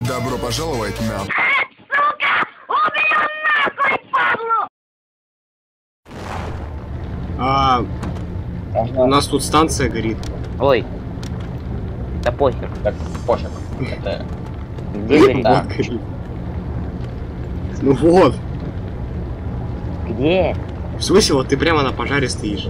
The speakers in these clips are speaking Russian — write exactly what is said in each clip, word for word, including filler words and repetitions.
Добро пожаловать на... Сука! Убью нахуй, Павлу! А, у нас тут станция горит. Ой. Да похер. Так, пофиг. Это... Где горит? Да. Ну вот. Где? В смысле, вот ты прямо на пожаре стоишь.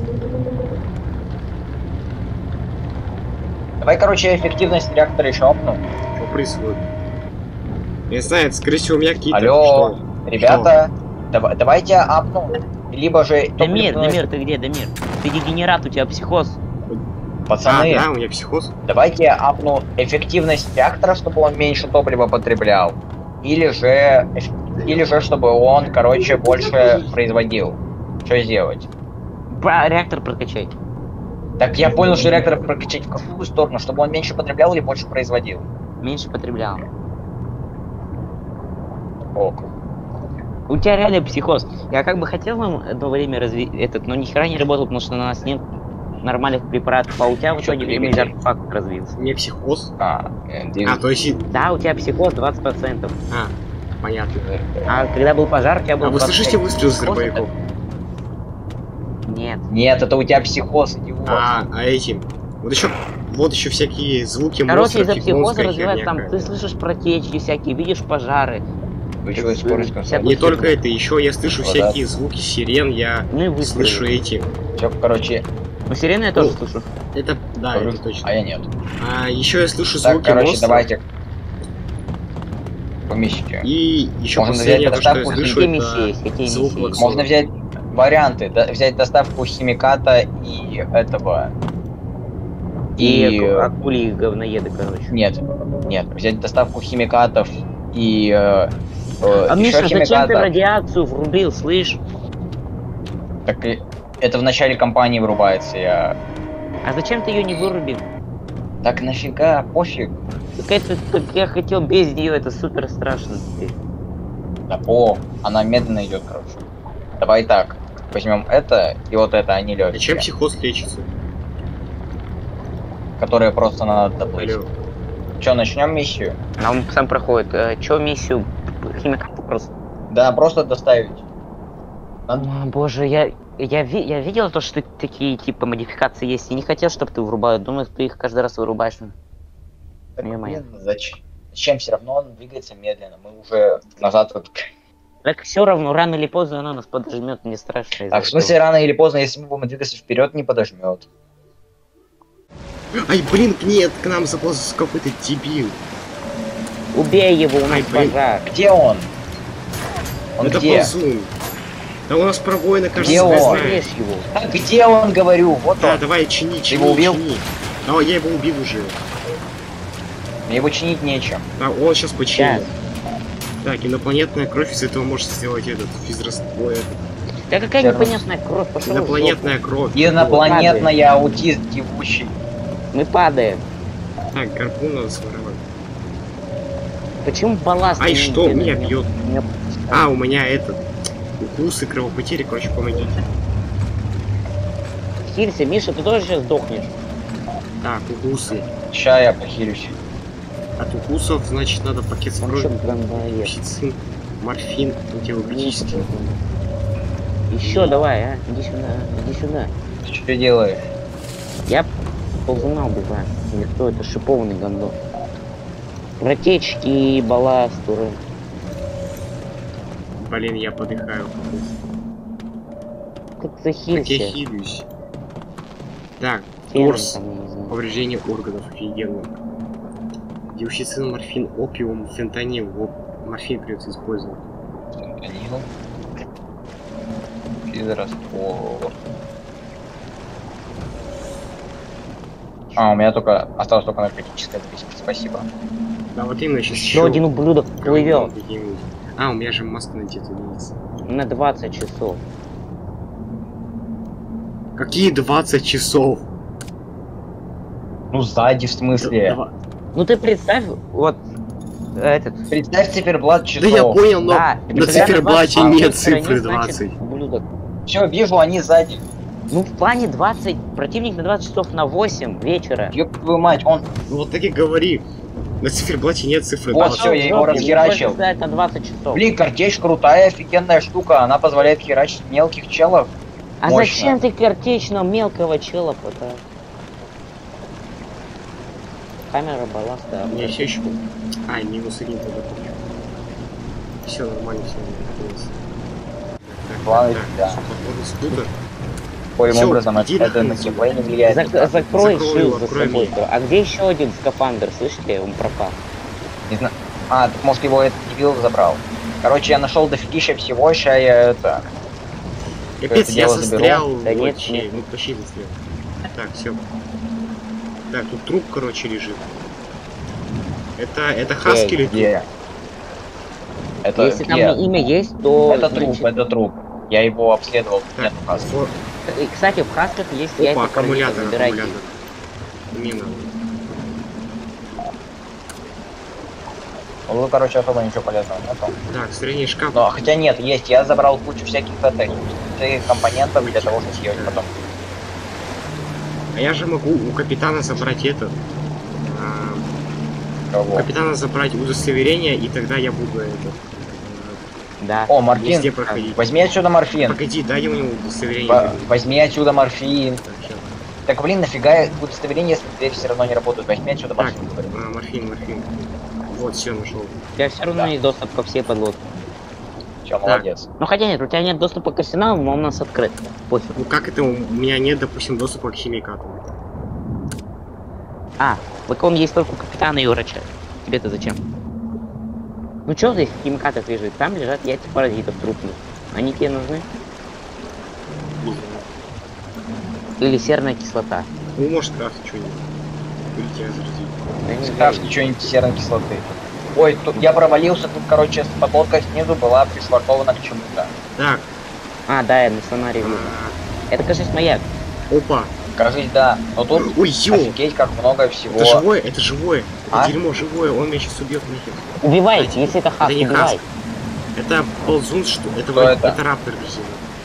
Давай, короче, эффективность реактора еще опну. Что происходит? Я знаю, это, скорее всего, у меня какие-то... Алло, что? ребята, дав давайте апну. Либо же... Дамир, топливную- Дамир, ты где, Дамир? Ты дегенерат, у тебя психоз. Пацаны, А, да, у меня психоз. давайте я апну эффективность реактора, чтобы он меньше топлива потреблял. Или же... эф- Или же, чтобы он, короче, больше производил. Что сделать? Про реактор прокачай. Так я понял, что реактор прокачать в какую сторону? Чтобы он меньше потреблял или больше производил? Меньше потреблял. Ок. У тебя реально психоз. Я как бы хотел вам одно время развить этот, но ни хера не работал, потому что у нас нет нормальных препаратов, а у тебя в Чё, итоге двигатель? иммунитет факт развился. У меня психоз. А, э, А, двигатель. то есть... и- Да, у тебя психоз двадцать процентов. А, понятно. А когда был пожар, у тебя был А вы двадцать слышите пять. выстрел с Психоз это- дробовиков? Нет. Нет, это у тебя психоз, идиот. А, а эти... Вот еще... Вот еще всякие звуки Короче, монстров, из-за психоза японская развивается там, херня ты какая-то. слышишь протечки всякие, видишь пожары. Вы чего, скорость Вся- конца? Не только это, еще я слышу Вот всякие звуки сирен, я Ну и выстрелы. слышу эти. Все, короче, Ну сирены я тоже Ну, слышу. Это, да, говорю, это точно. а я нет. А еще я слышу Так, звуки короче, монстров. давайте. Поместите. И еще Можно последнее, взять то, что я доставку, слышу, какие это миссии есть, какие звук миссии есть? клаксона. Можно взять варианты, да, взять доставку химиката и этого. И, И... аку- акули и говноеды, короче. Нет, нет, взять доставку химикатов и... Э, э, А ещё Миша, зачем ты химикатов. радиацию врубил, слышь? Так и- это в начале кампании врубается, я... А зачем ты ее не вырубил? Так нафига, пофиг. Так это, как я хотел без нее, это супер страшно теперь. Да по, она медленно идет, короче. Давай так, возьмем это и вот это, они А чем легкие, психоз лечится? которые просто надо доплыть. Алло. Че, начнем миссию? А он сам проходит. Э, Че миссию? Химикаты просто. Да, просто доставить. Надо- О, боже, я, я, ви- я видел то, что такие типа модификации есть, и не хотел, чтобы ты врубал. Думаю, ты их каждый раз вырубаешь. Так, Понимаю. блин, зачем? Зачем все равно он двигается медленно? Мы уже назад вот. Так все равно, рано или поздно она нас подожмет, не страшно. из-за А в смысле этого. рано или поздно, если мы будем двигаться вперед, не подожмет. Ай, блин, нет, к нам заполз какой-то дебил. Убей его, у нас Ай, блин. пожар. Где он? Он Это где? ползун. Да у нас пробоина, кажется, Где он? сквозная. Убейешь его. А где он, говорю? Вот Да, он. давай, чини, чини, его убил? чини. Да, я его убил уже. Мне его чинить нечем. А он сейчас починит. Сейчас. Так, инопланетная кровь из этого может сделать этот физраствор. Да какая Всё равно. непонятная кровь, пошел. Инопланетная кровь. Инопланетная аутист ебучий. Мы падаем. Так, гарпун надо своровать. Почему балласт? Ай, не что, идет? меня бьет. Меня- А, у меня этот... Укусы, кровопотери, короче, помогите. Хилься, Миша, ты тоже сейчас сдохнешь. Так, укусы. Ща я похилюсь. От укусов, значит, надо пакет с Он кровью. что, гандоед? Псицин, морфин, антиубитический. Еще давай, а, иди сюда, иди сюда. Ты что делаешь? Я ползуна убиваю. Или кто это? Шипованный гандон. Протечки и балласт, ура. Блин, я подыхаю. Как Как я захилься. хилюсь. Так, Феном торс. там, я не знаю. Повреждение органов, офигенно. Диоксицин, морфин, опиум, фентанил. Вот, морфин придется использовать. Фентанил. Физраствор. А, у меня только осталось только наркотическое отписка. Спасибо. Да, вот именно сейчас Еще один ублюдок плывет А, у меня же маска надета, видите. на двадцать часов. Какие двадцать часов? Ну сзади в смысле. Два- Ну ты представь, вот этот. Представь циферблат Да часов. я понял, но Да, на когда циферблате двадцать нет стороне, цифры значит, двадцать. ублюдок. Все, вижу, они сзади. Ну в плане двадцать, противник на двадцать часов на восемь вечера. Ёб твою мать, он... Ну вот так и говори. На циферблате нет цифры. Вот да, всё, я его Жопе, расхерачил. можно сказать, на двадцать часов. Блин, картечь крутая, офигенная штука. Она позволяет херачить мелких челов. А мощно. зачем ты картечного мелкого чела пытаешь? Камера балласта. У меня все еще... А, минус один тогда. Все нормально, все. Ладно, да. Скутер. Таким Всё, образом, это, иди это нахуй. на геймплей не влияет. Зак- никак. закрой Закрой шил его, за открой собой. мне. А где еще один скафандр? Слышите, он пропал. Не знаю. А, так может его этот дебил забрал. Короче, я нашел дофигища всего, ща я это... Капец, это я дело застрял заберу. Да нет, вообще, нет. ну почти застрял. Так, все. Так, тут труп, короче, лежит. Это, это хаски или труп? Где? Это Если где? там имя есть, то... Это труп, значит- это труп. Я его обследовал. Так, Нет, хаски. фор- И, кстати, в хасках есть Опа, яйца аккумулятор, паразитов, забирайте. аккумулятор. Не надо. Ну, короче, особо ничего полезного нету. Так, средний шкаф. Но, хотя нет, есть. Я забрал кучу всяких этих всяких компонентов для того, чтобы съесть потом. А я же могу у капитана забрать это. а, У Кого? капитана забрать удостоверение, и тогда я буду это. Да. О, морфин. Везде проходить. Возьми отсюда морфин. Погоди, дай ему удостоверение. Во- Возьми отсюда морфин. Так, щас. Так, блин, нафига удостоверение, если дверь все равно не работает? Возьми отсюда Так, морфин. говорю. а, морфин, морфин. Вот, все нашел. У тебя все равно Да. есть доступ ко всей подлодке. Чё, молодец. Ну хотя нет, у тебя нет доступа к арсеналу, но он у нас открыт. Пофиг. Ну как это у меня нет, допустим, доступа к химикатам? А, так он есть только у капитана и врача. Тебе-то зачем? Ну чё здесь в химикатах лежит? Там лежат яйца паразитов трупных. Они тебе нужны? Не знаю. Или серная кислота? Ну, может, крафтить что-нибудь. Или тебя заразить. Я не знаю. Скажите что-нибудь серной кислоты. Ой, тут я провалился, тут, короче, подлодка снизу была пришвартована к чему-то. Так, А, да, я на сонарии видел. а, Это, кажется, маяк. опа. Кажись, да. Но тут Ой, ё! офигеть, как много всего. Это живое, это живое. Это А? дерьмо живое, он меня сейчас убьет нахер. Убивай, Кстати, если это хак, это не убивай. хаск. Это ползун, что... Это, Кто вроде- это? это раптор резиновый.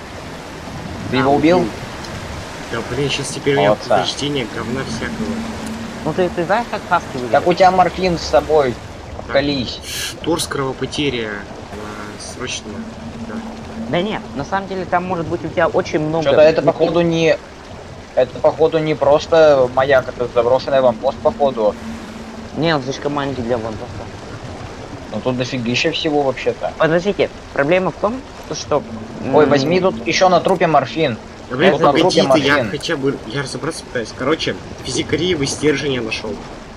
Ты его убил? Да блин, сейчас теперь у меня Молодца. повреждения говна всякого. Ну ты, ты знаешь, как хаски выглядят? Так у тебя морфин с собой. Колись. Торс кровопотеря. а, Срочно. Да. Да нет, на самом деле там может быть у тебя очень много... Что-то это походу не... Это походу не просто маяк, это заброшенный вампост походу. Не, он слишком маленький для ванпоста. Но тут дофигища всего вообще-то. Подождите, проблема в том, что... Ой, м, возьми тут еще на трупе морфин. Да блин, Вот на погоди трупе ты, я морфин. хотя бы... Я разобраться пытаюсь. Короче, физикариевый стержень я нашел.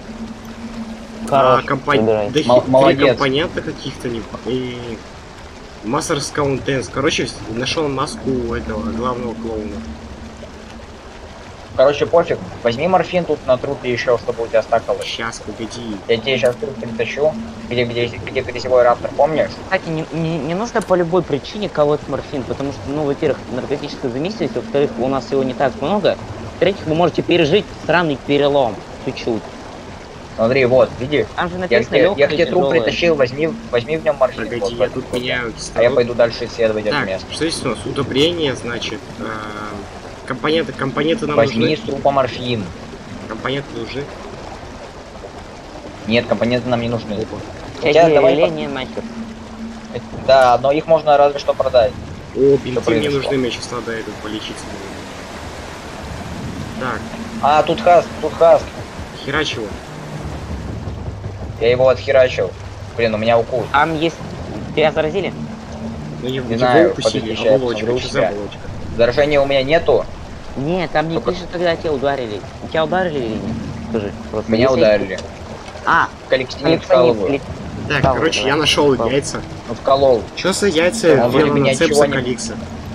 Хорош, компон... выбирай. да, Мол- три молодец. компонента каких-то не... И... Массер Скаунтенс. Короче, нашел маску этого главного клоуна. Короче, пофиг. Возьми морфин тут на трупе еще, чтобы у тебя стакалось. Сейчас, погоди. Я тебе сейчас труп притащу. Где, где, где грязевой раптор, помнишь? Кстати, не, не, не нужно по любой причине колоть морфин, потому что, ну, во-первых, наркотическая зависимость, во-вторых, у нас его не так много, в-третьих, вы можете пережить странный перелом чуть-чуть. Смотри, вот, видишь? Там же Я, написано я, легкое, я к тебе труп тяжелое. притащил, возьми, возьми в нем морфин. Погоди, вот, я вот, тут вот. меняю А я кислород. пойду дальше исследовать это Так, место. что здесь у нас? Удобрение, значит. э, Компоненты, компоненты нам Возьми нужны. с трупа морфин. Компоненты нужны. Нет, компоненты нам не нужны. Опа. У тебя давай Деление нахер. по- Да, но их можно разве что продать. О, бинты мне произошло? нужны, мне сейчас надо этот полечиться. Так, А, тут хаск, тут хаск. херач его. Я его отхерачил. Блин, у меня укус. Там есть... Тебя заразили? Ну, его, Не его знаю, укусили, подожди, щас оболочка, посмотрю что себя. за оболочка? Заражения у меня нету. Нет, там не Только- пишет, когда тебя ударили. Тебя ударили или нет? Скажи. Просто. Меня Если- ударили. А, Коллективник коллекционист, вкалываю. коллек- Так, Вкалывай, короче, давай. я нашел Вкалывай. яйца. Ну, вколол. Что за яйца Он вроде бы ничего Велоноцепса не- каликса?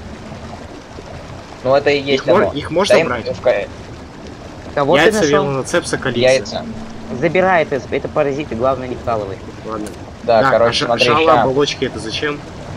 Ну, это и есть Их, мор- оно. их можно Дай брать? мне вка- Кого ты Яйца нашел? Велоноцепса каликса. Яйца. Забирай это, это паразиты, главное не вкалывай. Ладно. Да, так, короче, а смотри, жало ща. оболочки это зачем?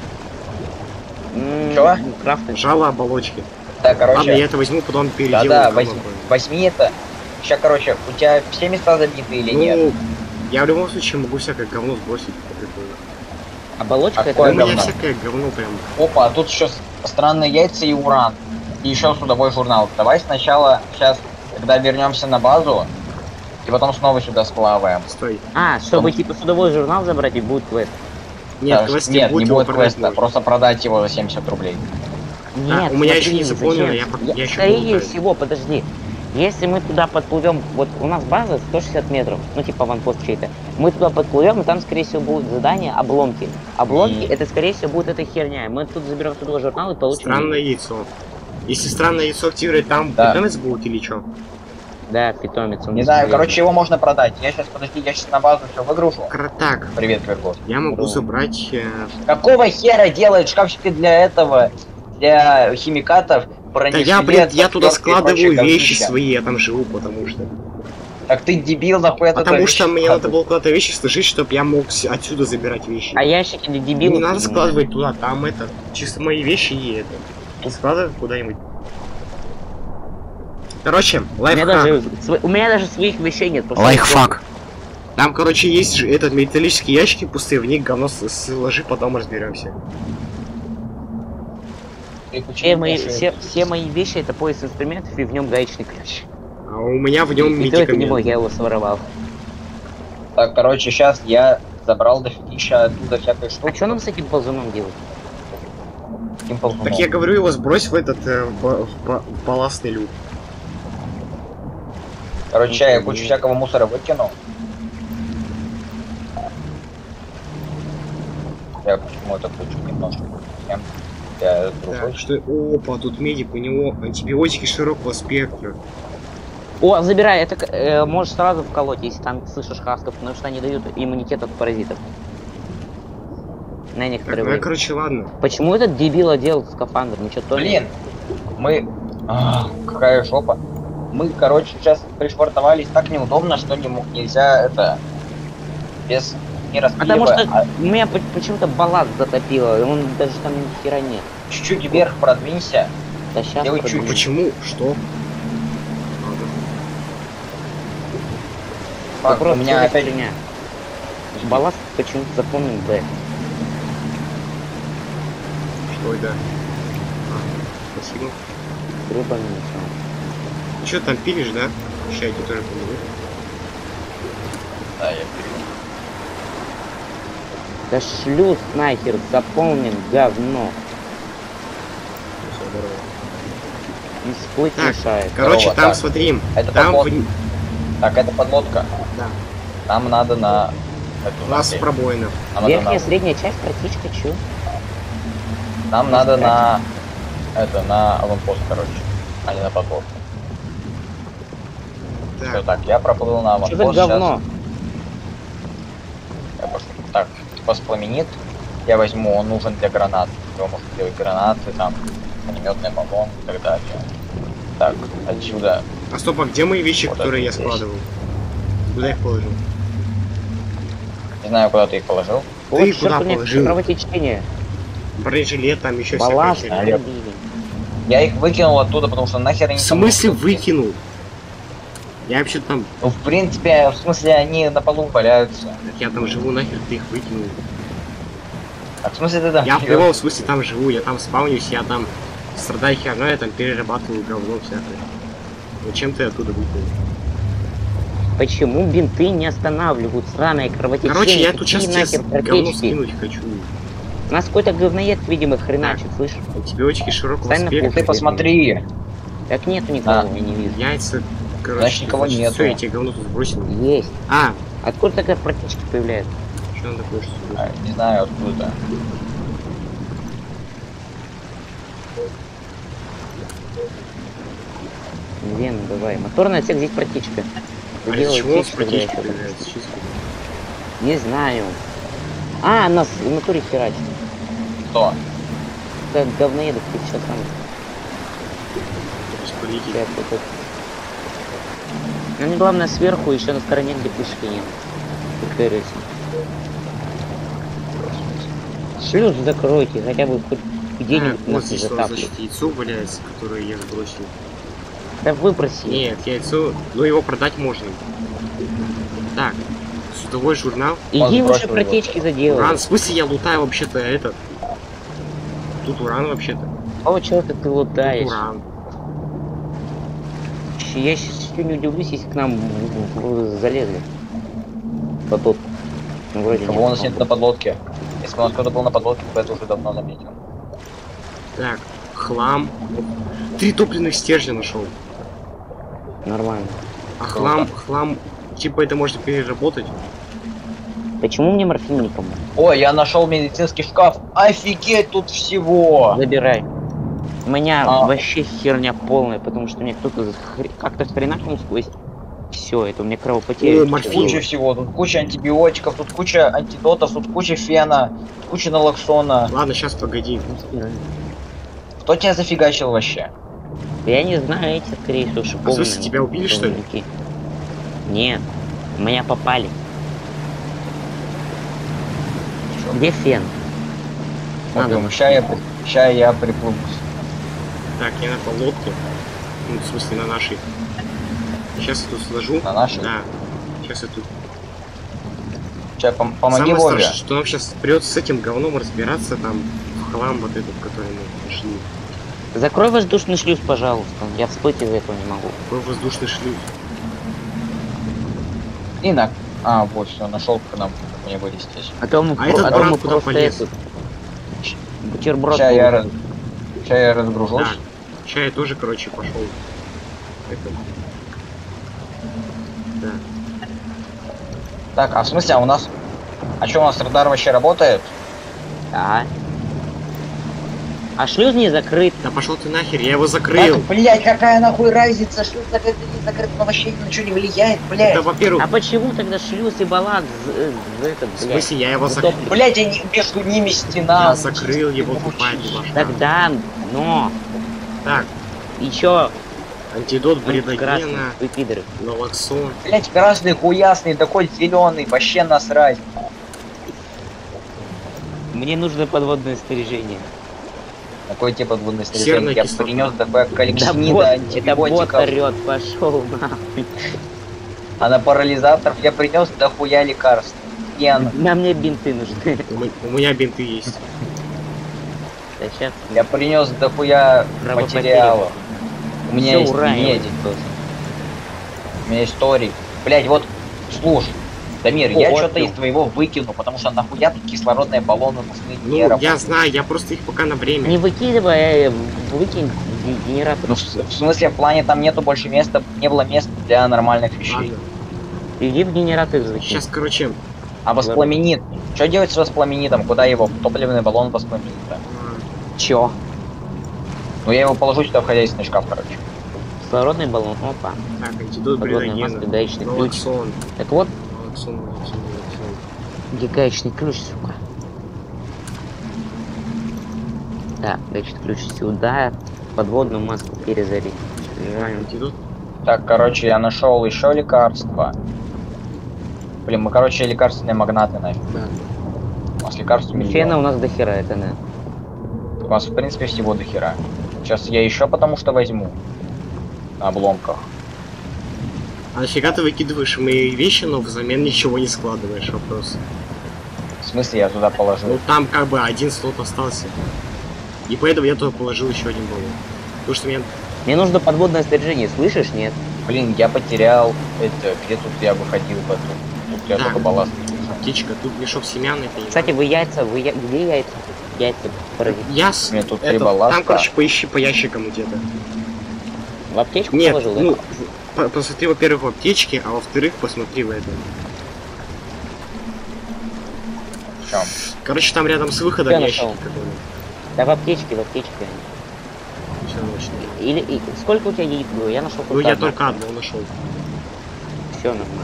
М, Чё? ну, Крафты. Жало оболочки. Так, короче. Ладно, я это возьму, потом переделаю. Да-да, говно возьми, какое-нибудь. возьми это. Сейчас, короче, у тебя все места забиты или Ну, нет? я в любом случае могу всякое говно сбросить. Такое. Оболочка А это... У какое меня говно? всякое говно прям. Опа, а тут еще странные яйца и уран. И еще судовой журнал. Давай сначала, сейчас, когда вернемся на базу, И потом снова сюда сплаваем. Стой. А, чтобы типа судовой журнал забрать и будет квест. Нет, Да, квест нет, не его будет продать квеста, можно. просто продать его за семьдесят рублей. Нет, у меня смотри, еще не заполнено, зачем? я пока- я еще Скорее болтаю. всего, подожди. Если мы туда подплывем, вот у нас база сто шестьдесят метров, ну типа ванпост чей-то. Мы туда подплывем, и там, скорее всего, будет задание обломки. Обломки, И- это, скорее всего, будет эта херня. Мы тут заберем судовой журнал и получим... Странное яйцо. Если странное яйцо активировать, там Да. питомец будет или что? Да, питомец. он Не знаю, бесполезный. короче, его можно продать. Я сейчас, подожди, я сейчас на базу все выгружу. Так, Привет, Кверкот. я могу Здорово. забрать... э, Какого хера делает шкафчики для этого, для химикатов, Да бронежилет, я, блин, я туда отвертки и прочее складываю вещи говнище? свои, я там живу, потому что... Так ты дебил, нахуй это Потому твои что вещи мне надо складывать? было куда-то вещи сложить, чтобы я мог с- отсюда забирать вещи. А ящики для Не дебилов... надо ну, складывать туда, там это, чисто мои вещи и это. И складывай куда-нибудь. Короче, У меня, лайфхак. даже, св- у меня даже своих вещей нет. просто Лайфхак. Там, короче, есть же этот металлические ящики пустые, в них говно с- сложи, потом разберемся. Ты почему Все мои, пишешь? все, все мои вещи это пояс инструментов и в нем гаечный ключ. А у меня в нем И то это не мой, медикамент. я его своровал. Так, короче, сейчас я забрал дофигища оттуда всякой штуки. А что нам с этим ползуном делать? Каким ползуном? Так я говорю, его сбрось в этот э, в, ба- в ба- в балластный люк. Короче, я кучу всякого мусора выкинул. Я почему-то кучу немножко выкинул. Я Так, дружу. что... Опа, тут медик, у него антибиотики широкого спектра. О, забирай, это к- э, можешь сразу вколоть, если там слышишь хасков, потому что они дают иммунитет от паразитов. На Так, некоторое ну, время. короче, ладно. Почему этот дебил одел скафандр? Ну что то Блин, мы... А, какая жопа. Мы, короче, сейчас пришвартовались так неудобно, что не мог, нельзя это... Без... Не Потому распиливая, что а меня по- почему-то балласт затопило, он даже там ни хера нет. чуть-чуть вверх продвинься. Да сейчас Делай чуть-чуть. Почему? Что? Ладно. Фак, у меня опять... херня. Балласт почему-то запомнил Б. Что это? А, спасибо. Рыба минуса. Ты что там пилишь, да? Ща я тебе тоже помогу. Да, я Да шлюз нахер заполнен говно. Всё, здорово. И всплыть Так, мешает. Короче, Здорово, там так. смотри, Это там подвод. в- Так, это подлодка. Да. Нам надо на... эту у нас на- пробоина. Нам надо Верхняя, на... средняя часть, протечка, чё? Нам надо на... Это, на аванпост, короче. А не на подводку. Все, Так, так, я проплыл на Что за аванпост. говно? Сейчас я пошел. Так, воспламенит. Я возьму, он нужен для гранат. Его можно делать гранаты, там, пулеметный баллон и так далее. Так, отсюда. а стоп, а где мои вещи, Вот которые я это здесь. складывал? Куда их положил? Не знаю, куда ты их положил. Ты Вот куда чёрт, у меня положил? кровотечение. Бронежилет, там еще всякая Балласт, херня. алё. пробили. Я их выкинул оттуда, потому что нахер они В там смысле нужны? выкинул? Я вообще там, Ну, в принципе, в смысле, они на полу валяются. я там живу, нахер ты их выкинул. А в смысле ты там Я в живёшь? любом смысле там живу, я там спавнюсь, я там страдаю херной, я там перерабатываю говно всякое. Зачем ты оттуда выкинул? Почему бинты не останавливают сраное кровотечение? Короче, я тут Какие сейчас тебе нахер говно протечки? скинуть хочу. У нас какой-то говноед, видимо, хреначит, слышишь? Антибиотики широкого Встань на пол, спектра. Ты посмотри. Так нету никого, А. я не вижу. Яйца, короче, Значит, никого нету. Все, я тебе говно тут сбросил. Есть. А, Откуда такая протечка появляется? что он такое, что тут? А, не знаю откуда. Вену давай. Моторный отсек, здесь протечка. А из Делай чего птичку, протечка блядь. появляется? Чисто. Не знаю. А, нас в натуре херачит. Кто? Как говноедов, ты сейчас там. Распылитель. Сейчас вот это. Ну, не главное сверху, еще на стороне, где пушки нет. Прикрылись. Шлюз закройте, хотя бы хоть где-нибудь А, вот нас не здесь вот, затапливает. значит, яйцо валяется, которое я сбросил. Да выброси. Нет, яйцо, ну его продать можно. Так, судовой журнал. Иди Он уже сбросил его. протечки заделай. Уран, в смысле я лутаю вообще-то этот. Тут уран вообще-то. О, чё ты ты Тут лутаешь? уран. Я сейчас полностью не удивлюсь, если к нам в- в- залезли. Вот тут. Ну, вроде Кого у нас нет на подлодке? Если бы у нас кто-то был на подлодке, то это уже давно заметил. Так, хлам. Три топливных стержня нашел. Нормально. А хлам, хлам, типа это можно переработать. Почему мне морфин не помог? Ой, я нашел медицинский шкаф. Офигеть, тут всего. Забирай. У меня А. вообще херня полная, потому что мне кто-то захр- как-то хренакнул сквозь все это, у меня кровопотеря. О, морфин. Куча всего. Тут куча антибиотиков, тут куча антидотов, тут куча фена, тут куча налоксона. Ладно, сейчас погоди. Кто тебя зафигачил вообще? Я не знаю, эти, скорее всего, шиповные. В смысле, тебя убили, что ли? шиповники. Нет, в меня попали. Где фен? Надо. Ща я, при- ща я приплыву. Так, я на подлодке. Ну, в смысле, на нашей. Сейчас я тут сложу. На нашей? Да. Сейчас я тут. Ща, пом- помоги Самое Вове. страшное, что нам сейчас придется с этим говном разбираться там в хлам вот этот, который мы нашли. Закрой воздушный шлюз, пожалуйста. Я всплыть из этого не могу. Какой воздушный шлюз. И на... А, вот, все, нашел, как нам как мне вылезти. А то мы, А про- этот а то баран мы куда просто полез? этот бутерброд. Ща я, раз... получим. ща я разгружусь. Да. Сейчас я тоже, короче, пошел. Это... Да. Так, а в смысле, а у нас... А что, у нас радар вообще работает? Да. А шлюз не закрыт. Да пошел ты нахер, я его закрыл. Так, блять, какая нахуй разница, что закрыт или не закрыт, но вообще ни на что не влияет, блять. Да, во-первых, А почему тогда шлюз и баллак з- з- этот, в блядь? смысле, я его закрыл. Утоплен. Блять, они между ними стена. Я закрыл его, тупая башка. Тогда, но, Так, еще антидот красный, бредогена, вы пидоры. налоксон. Блять, красный, хуясный, такой зеленый, вообще насрать. Мне нужно подводное снаряжение. Такой типа подводный Серная снаряжение. Я кислота. принес такое Да количество бот, это бот антибиотиков. орет, пошел нахуй. А на парализаторов я принес дохуя лекарств. Ген. На мне бинты нужны. У м- у меня бинты есть. Да сейчас. Я принес дохуя Кровопотери. материалов. У меня Всё, есть ура, я медик. тоже. У меня есть торий. Блять, вот, слушай. Дамир, я Ого, что-то ты. из твоего выкину, потому что нахуя тут кислородные баллоны нужны Ну, не я работают. знаю, я просто их пока на время. Не выкидывай, а выкинь ге- генератор. Ну, в, в смысле, в плане там нету больше места, не было места для нормальных вещей. Ладно. Иди в генератор закинь. Сейчас, короче, А воспламенит. Что делать с воспламенитом? Куда его? В топливный баллон воспламенита. а, Чё? Ну я его положу сюда в хозяйственный шкаф, короче. Кислородный баллон, опа. так, антидот Подводная маска, бредогена, гаечный ключ. налоксон, Так вот, налоксон, налоксон, налоксон. где гаечный ключ, сука. Так, гаечный ключ сюда. Подводную маску перезарить. Так, антидот. Так, короче, я нашел еще лекарства. Блин, мы, короче, лекарственные магнаты нафиг. Да. У нас лекарств Фена миллион. у нас до хера, это да. У нас, в принципе, всего до хера. Сейчас я еще потому что возьму. На обломках. А нафига ты выкидываешь мои вещи, но взамен ничего не складываешь? Вопрос. В смысле, я туда положил? Ну там как бы один слот остался. И поэтому я туда положил еще один баллон. Потому что мне... Мне нужно подводное снаряжение, слышишь, нет? Блин, я потерял это. Где тут я выходил в эту? Тут я Так. только балласт. Птичка, тут мешок семян, это не Кстати, надо. вы яйца, вы я... где яйца? Яйца, паразит. Я с... У меня тут это, три балласта. Там, короче, поищи по ящикам где-то. В аптечку Нет, положил, ну, да? по- посмотри, во-первых, в аптечке, а во-вторых, посмотри в этом. В чем? Короче, там рядом с выходом Я ящики, нашел. которые... Да в аптечке, в аптечке. Всё, ночные. Или и, сколько у тебя яиц было? Я нашел Ну, я только одно нашел. Все нормально.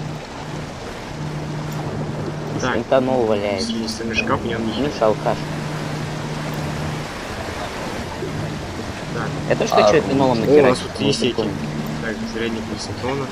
Так, Этанол валяется. единственный шкаф, в нем ничего. Миша алкаш. Так, Это что, А, что этанолом о, у натирать? нас тут есть эти. прикольно. Так, зарядник лисотрона.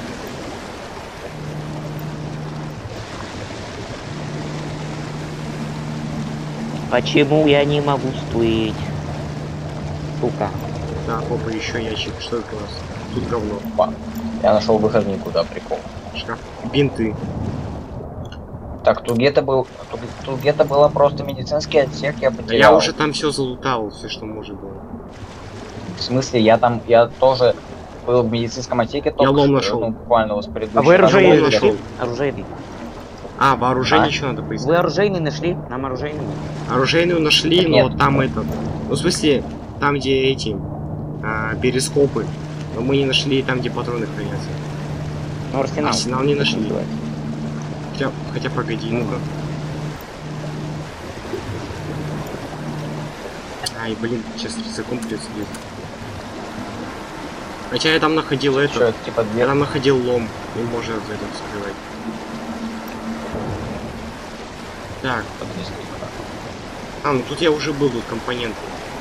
Почему я не могу всплыть? Сука. Так, опа, еще ящик. Что это у нас? Тут говно. Ба. Я нашел выход никуда, прикол. Шкаф. Бинты. Так, тут где-то был. Тут, тут где-то было просто медицинский отсек, я Да потерял. я уже там все залутал, все, что может было. В смысле, я там, я тоже был в медицинском отсеке, только лом что, нашел. ну, буквально вот с предыдущей А вы оружейный лом нашли? нашел. Оружейный. А, вооружение А? еще надо поискать. Вы оружейный нашли? Нам оружейный надо. Оружейную нашли, Так но нет. там этот... Ну, в смысле, там, где эти... А, перископы. Но мы не нашли там, где патроны хранятся. Ну, арсенал. Арсенал не Как нашли. называется? Хотя, хотя погоди, ну-ка. Ай, блин, сейчас рюкзаком придется бить. Хотя я там находил это. Что, типа Я две... там находил лом. И можно за это вскрывать. Так. А, ну тут я уже был, тут компоненты.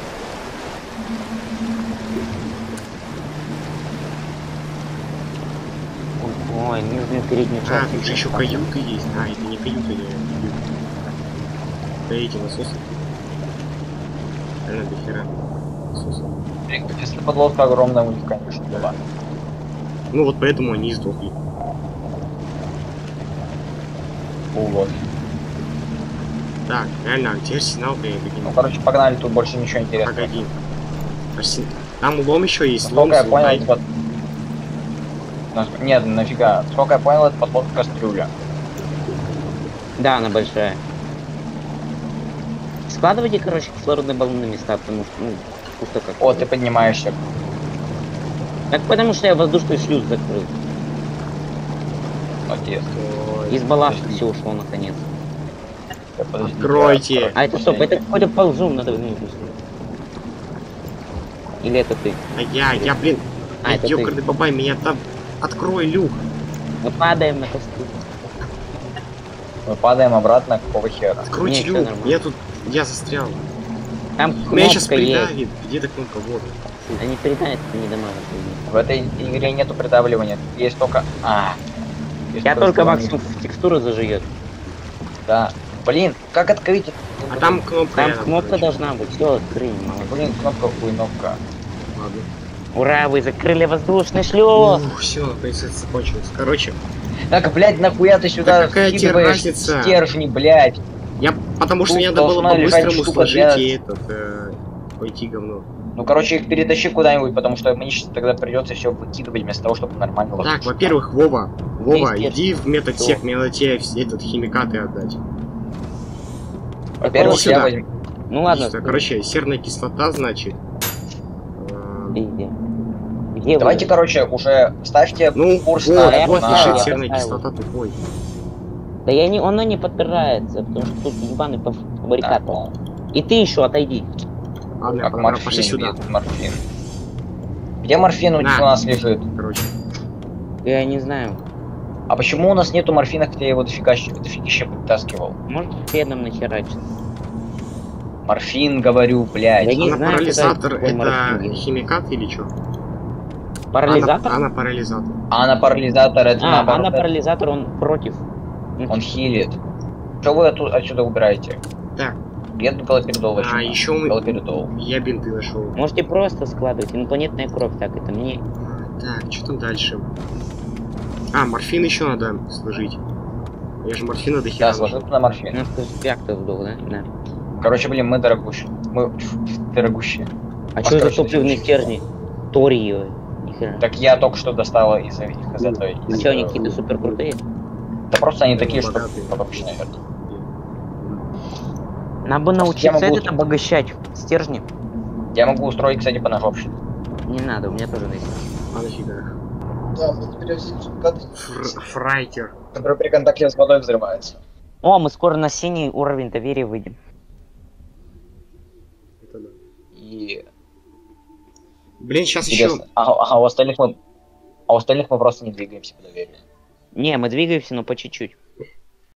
Ой, нужно переднюю А, часть. тут же еще каюты есть. А, это не каюта, я Да эти насосы. Реально дохера насосов. Если подлодка огромная у них, конечно, была. Ну вот поэтому они и сдохли. Вот. Так, реально, а где арсенал-то я Ну, короче, погнали, тут больше ничего интересного. Погоди. Арсен... Там лом еще есть, лом Насколько я понял, золотай. это под... Нас- Нет, нафига. Сколько я понял, это подводка кастрюля. Да, она большая. Складывайте, короче, кислородные баллоны на места, потому что, ну, пусто как. О, ты поднимаешься. Так потому что я воздушный шлюз закрыл. Молодец. Из балласта все ушло наконец. Так, подожди, Откройте. я- А это стоп, это какой-то ползун, надо ну, или это ты? А я, я, блин. А, Ай, это ёкарный бабай, меня там... Открой люк. Мы падаем на костюм. Мы падаем обратно, какого хера? Откройте Не, всё люк. нормально. Я тут... Я застрял. Там Меня сейчас кнопка есть. придавит. Где-то кнопка? Вот. Да не передает, это не дамажит. В этой игре нету придавливания. Есть только... А. Есть Я только взлом. максимум текстуру заживет. Да. Блин, как открыть это? А там кнопка Там рядом, кнопка короче. должна быть. Все, открыли, молодец. Блин, кнопка хуйновка. Ладно. Ура, вы закрыли воздушный шлюз! Ух, все, наконец это закончилось. Короче, Так, блядь, нахуя ты сюда Да какая тебе скидываешь разница? стержни, блядь? я... Потому что Тут мне надо было должна лежать по-быстрому штука сложить для- и этот... Э, пойти говно. Ну, короче, их перетащи куда-нибудь, потому что мне сейчас тогда придется все выкидывать вместо того, чтобы нормально Так, ложиться. во-первых, Вова, Вова, Есть, иди в метод Что? сек, мне надо тебе вс- этот химикаты отдать. Во-первых, Иди я сюда. возьму... Ну ладно, Что, короче, серная кислота, значит. э, иди. Где Давайте, вы? короче, уже ставьте Ну, курс вот, на... вот на- лежит я серная поставил. кислота, тупой. Да я не, она не подбирается, потому что тут ебаный Да, фабрикат. ну, И ты еще отойди. Ладно, я как подобрал, морфин, пошли сюда. есть морфин. Где морфин у На. у нас лежит? Короче, Я не знаю. А почему у нас нету морфина, хотя я его дофига, щ- дофигища подтаскивал? Может следом начерачить. Морфин, говорю, блядь. Да не она знаю, парализатор, какой это морфин. химикат или что? Парализатор? Она, она парализатор. А на парализатор это А, наоборот, она это- парализатор, он против. Ну, он хилит. Что вы оту- отсюда убираете? Так, Я галоперидол а еще мы... Галоперидол. Я бинты нашел. Можете просто складывать. Инопланетная кровь, так это мне. Так, что там дальше? А, морфин еще надо сложить. Я же морфина до хера. Да, сложил на морфин. Ну, как-то сдох, да? Да. Короче, блин, мы дорогущие. Мы дорогущие. А А что за короче, топливные следующий. стержни? Торий, нихера. Так я только что достала из их из этой. А из, что, они э, какие-то супер крутые? Да просто они такие, что Богатые. вообще, наверное. Нам бы Я научиться могу- этот обогащать стержни. Я могу устроить, кстати, поножовщик. Не надо, у меня тоже есть. А нафига? Да, мы теперь все Фр- Фрайтер. который при контакте с водой взрывается. О, мы скоро на синий уровень доверия выйдем. Это да. И Блин, сейчас еще... интересно. А, а у остальных мы. А у остальных мы просто не двигаемся по доверию. Не, мы двигаемся, но по чуть-чуть.